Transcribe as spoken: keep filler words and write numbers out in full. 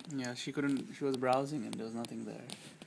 Yeah, she couldn't. She was browsing and there was nothing there.